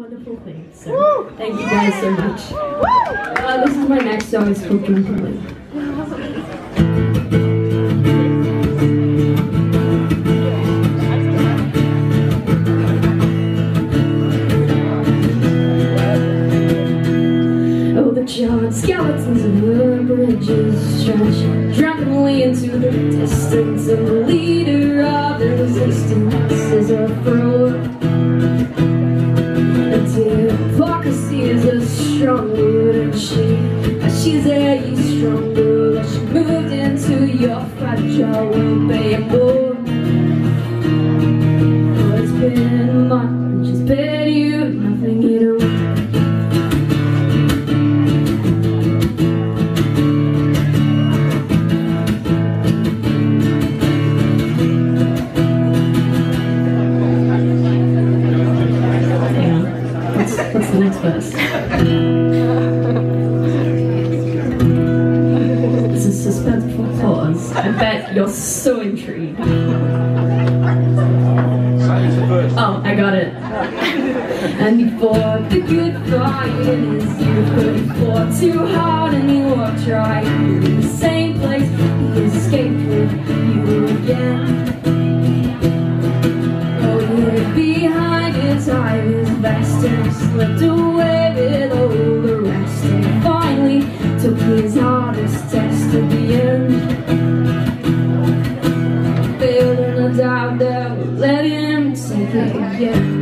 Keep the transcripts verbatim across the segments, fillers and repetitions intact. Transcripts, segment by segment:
wonderful thing. So Woo! Thank you guys so much. Uh, this is my next song. It's called Drunkenly. Oh, the charred skeletons of her bridges stretch drunkenly into the distance, and the leader of the resistance is a fraud. Hypocrisy is a strong word, and she, she's a strong girl. She moved into your fragile world, paying more. Oh, it's been a month, and she's paid you nothing at all. What's the next verse? It's a suspenseful pause. I bet you're so intrigued. Oh, I got it. And before the good fight in his youth, but he fought too hard and he walked right in the same place. He escaped with you again. Oh, he hid behind his eye, his vest, and slipped away with all the rest, and finally took his hardest test at the end. Failed in a doubt that would let him take it again.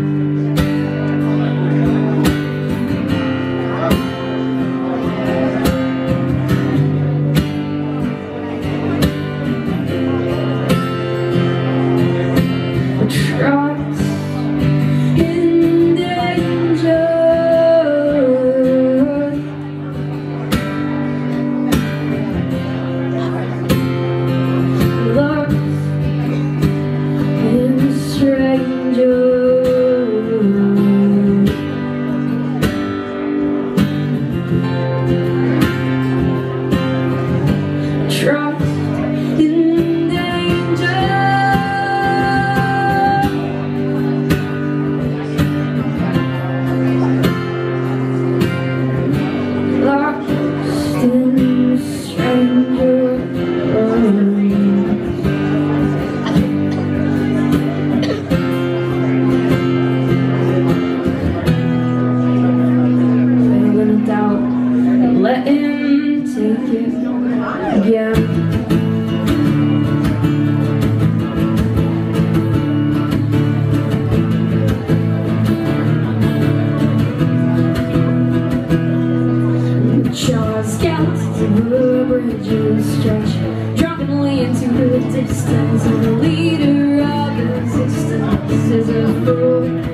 Let him take it again. The charred skeletons of the bridges stretch drunkenly into the distance, and the leader of the resistance is a fool.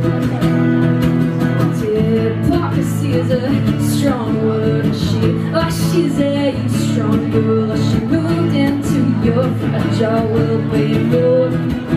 Hypocrisy is a strong word, and she, oh, she's a strong girl. She moved into your fragile world, paying more.